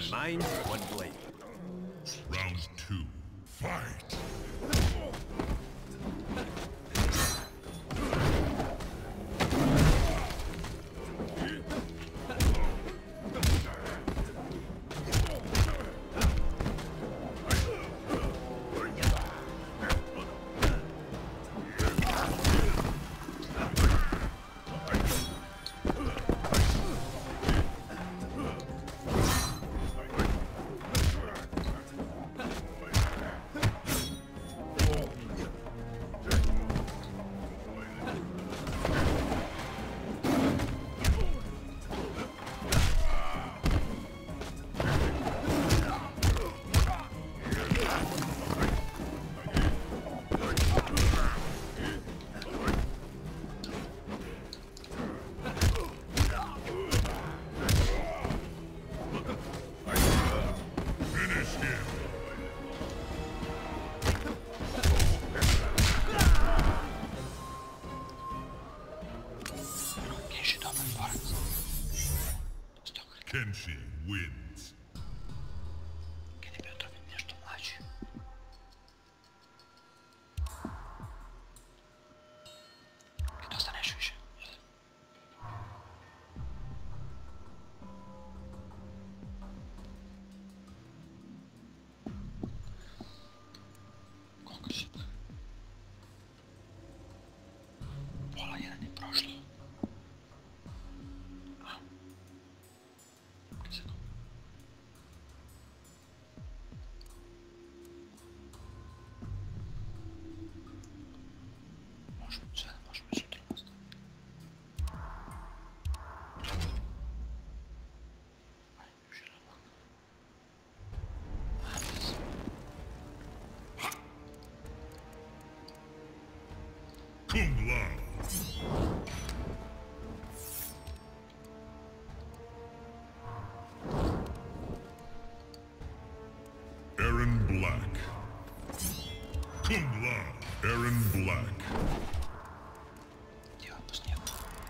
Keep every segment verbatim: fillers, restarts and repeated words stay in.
One mind, one blade. Round two. Fight! Kenshi wins. Kad je bio to nešto mlađi. Kad ostaneš više. Koliko si? Pola jedan je prošlo. Kombat. Erron Black. Kombat. Erron Black. Dio po snijegu.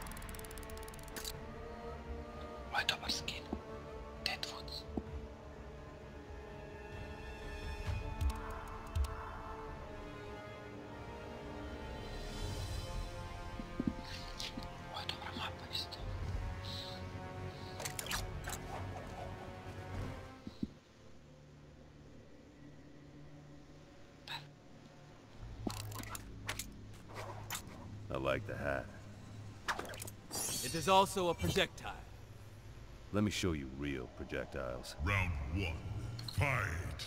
Ovo je dobar skin. Deadwoods. Ovo je dobra mapa isto. I like the hat. It is also a projectile. Let me show you real projectiles. Round one. Fight!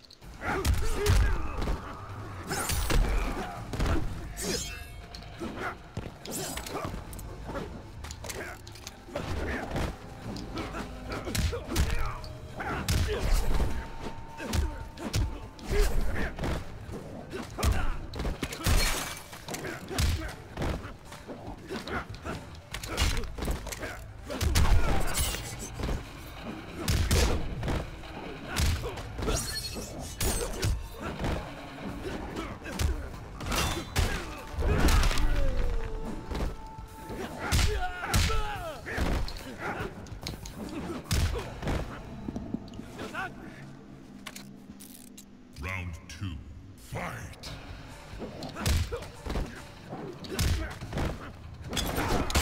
Round two. Fight!